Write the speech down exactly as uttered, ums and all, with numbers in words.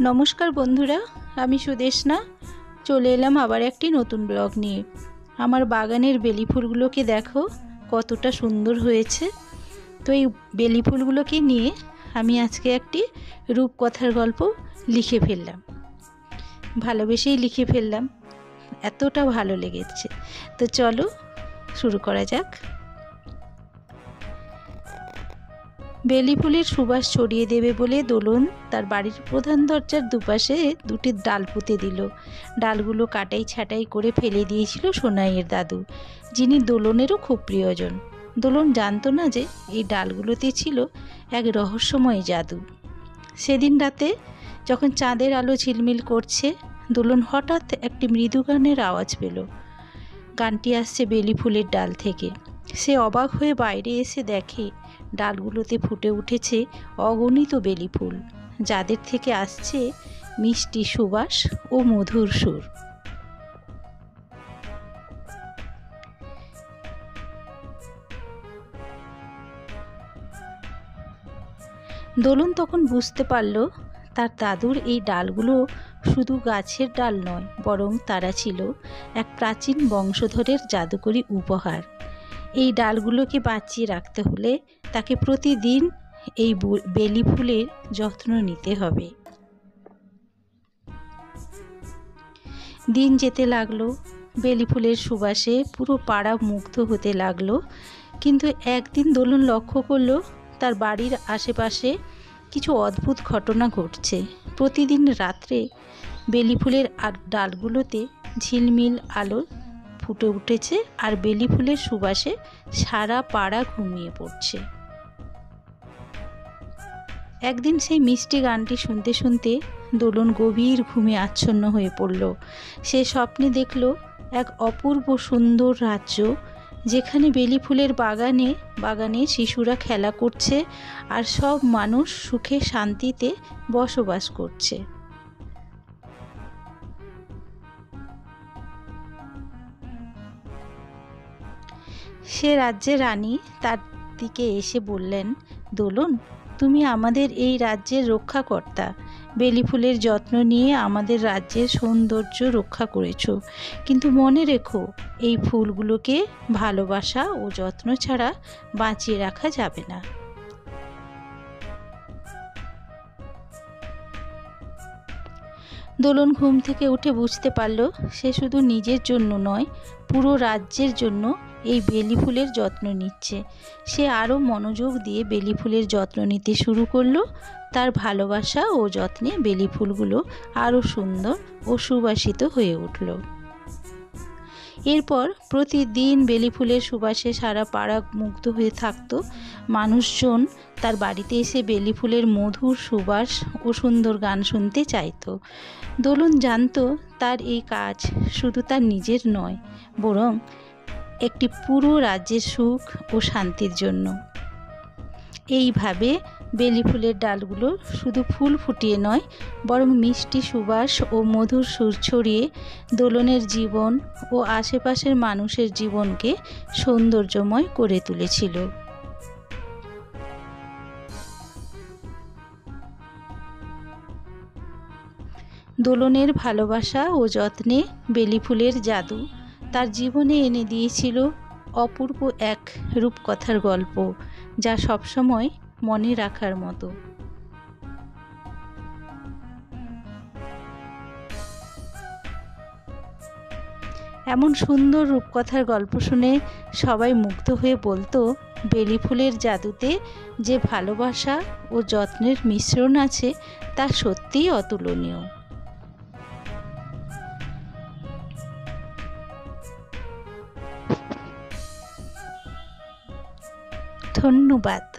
নমস্কার বন্ধুরা, আমি সুদেশনা চলে এলাম আবার একটি নতুন ব্লগ নিয়ে। আমার বাগানের বেলি ফুলগুলোকে দেখো কতটা সুন্দর হয়েছে। তো এই বেলি ফুলগুলোকে নিয়ে আমি আজকে একটি রূপকথার গল্প লিখে ফেললাম, ভালোবেসেই লিখে ফেললাম, এতটা ভালো লেগেছে। তো চলো শুরু করা যাক। বেলি ফুলের সুবাস ছড়িয়ে দেবে বলে দোলন তার বাড়ির প্রধান দরজার দুপাশে দুটি ডাল পুঁতে দিল। ডালগুলো কাটাই ছাঁটাই করে ফেলে দিয়েছিল সোনাইয়ের দাদু, যিনি দোলনেরও খুব প্রিয়জন। দোলন জানতো না যে এই ডালগুলোতে ছিল এক রহস্যময় জাদু। সেদিন রাতে যখন চাঁদের আলো ঝিলমিল করছে, দোলন হঠাৎ একটি মৃদু গানের আওয়াজ পেল। গানটি আসছে বেলি ফুলের ডাল থেকে। সে অবাক হয়ে বাইরে এসে দেখে ডালগুলোতে ফুটে উঠেছে অগণিত বেলি ফুল, যাদের থেকে আসছে মিষ্টি সুবাস ও মধুর সুর। দোলন তখন বুঝতে পারল তার দাদুর এই ডালগুলো শুধু গাছের ডাল নয়, বরং তারা ছিল এক প্রাচীন বংশধরের জাদুকরী উপহার। এই ডালগুলোকে বাঁচিয়ে রাখতে হলে তাকে প্রতিদিন এই বেলি ফুলের যত্ন নিতে হবে। দিন যেতে লাগলো, বেলি ফুলের সুবাসে পুরো পাড়া মুগ্ধ হতে লাগলো। কিন্তু একদিন দোলন লক্ষ্য করলো তার বাড়ির আশেপাশে কিছু অদ্ভুত ঘটনা ঘটছে। প্রতিদিন রাত্রে বেলি ফুলের ডালগুলোতে ঝিলমিল আলো ফুটে উঠেছে আর বেলি ফুলের সুবাসে সারা পাড়া ঘুমিয়ে পড়ছে। একদিন সেই মিষ্টি গানটি শুনতে শুনতে দোলন গভীর ঘুমে আচ্ছন্ন হয়ে পড়ল। সে স্বপ্নে দেখল এক অপূর্ব সুন্দর রাজ্য, যেখানে বেলি ফুলের বাগানে বাগানে শিশুরা খেলা করছে আর সব মানুষ সুখে শান্তিতে বসবাস করছে। সে রাজ্যের রানী তার দিকে এসে বললেন, দোলন, তুমি আমাদের এই রাজ্যের রক্ষাকর্তা। বেলি ফুলের যত্ন নিয়ে আমাদের রাজ্যের সৌন্দর্য রক্ষা করেছো, কিন্তু মনে রেখো এই ফুলগুলোকে ভালোবাসা ও যত্ন ছাড়া বাঁচিয়ে রাখা যাবে না। দোলন ঘুম থেকে উঠে বুঝতে পারল সে শুধু নিজের জন্য নয়, পুরো রাজ্যের জন্য এই বেলি ফুলের যত্ন নিচ্ছে। সে আরও মনোযোগ দিয়ে বেলি ফুলের যত্ন নিতে শুরু করলো। তার ভালোবাসা ও যত্নে বেলি ফুলগুলো আরও সুন্দর ও সুবাসিত হয়ে উঠল। এরপর প্রতিদিন বেলি ফুলের সুবাসে সারা পাড়া মুগ্ধ হয়ে থাকতো। মানুষজন তার বাড়িতে এসে বেলি ফুলের মধুর সুবাস ও সুন্দর গান শুনতে চাইতো। দোলন জানতো তার এই কাজ শুধু তার নিজের নয়, বরং একটি পুরো রাজ্যের সুখ ও শান্তির জন্য। এইভাবে বেলি ফুলের ডালগুলো শুধু ফুল ফুটিয়ে নয়, বরং মিষ্টি সুবাস ও মধুর সুর ছড়িয়ে দোলনের জীবন ও আশেপাশের মানুষের জীবনকে সৌন্দর্যময় করে তুলেছিল। দোলনের ভালোবাসা ও যত্নে বেলি ফুলের জাদু তার জীবনে এনে দিয়েছিল অপূর্ব এক রূপকথার গল্প, যা সবসময় মনে রাখার মতো। এমন সুন্দর রূপকথার গল্প শুনে সবাই মুগ্ধ হয়ে বলতো, বেলি ফুলের জাদুতে যে ভালোবাসা ও যত্নের মিশ্রণ আছে তা সত্যিই অতুলনীয়। ধন্যবাদ।